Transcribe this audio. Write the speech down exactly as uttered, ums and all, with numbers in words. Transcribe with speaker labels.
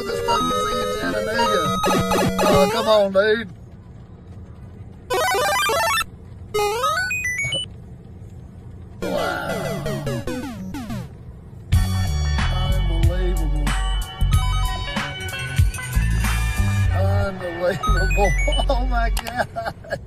Speaker 1: know this stuff can be in Chattanooga. Oh, come on, dude. Wow. Unbelievable. Unbelievable. Oh my God.